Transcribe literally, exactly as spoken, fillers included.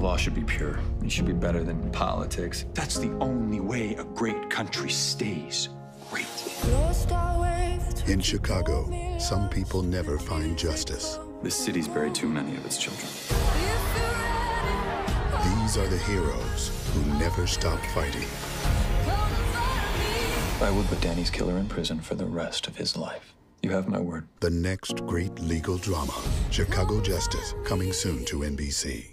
law should be pure. It should be better than politics. That's the only way a great country stays great. In Chicago, some people never find justice. This city's buried too many of its children. These are the heroes who never stop fighting. I would put Danny's killer in prison for the rest of his life. You have my word. The next great legal drama, Chicago Justice, coming soon to N B C.